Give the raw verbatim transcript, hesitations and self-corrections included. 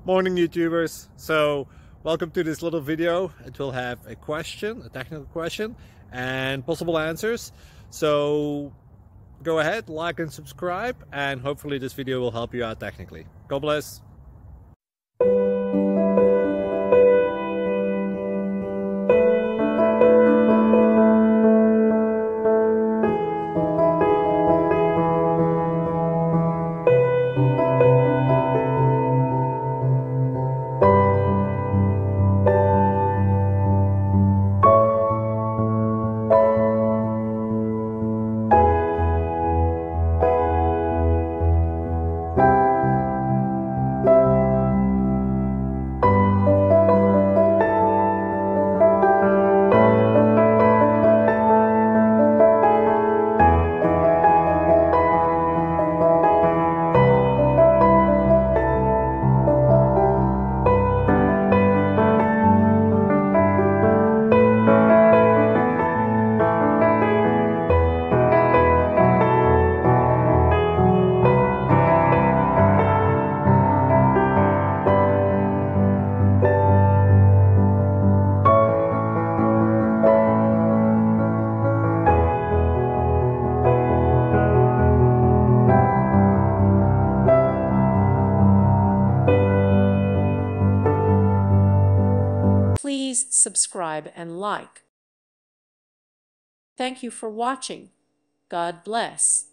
Morning YouTubers. So welcome to this little video. It will have a question, a technical question, and possible answers. So go ahead, like and subscribe, and hopefully this video will help you out technically. God bless. Please subscribe and like. Thank you for watching. God bless.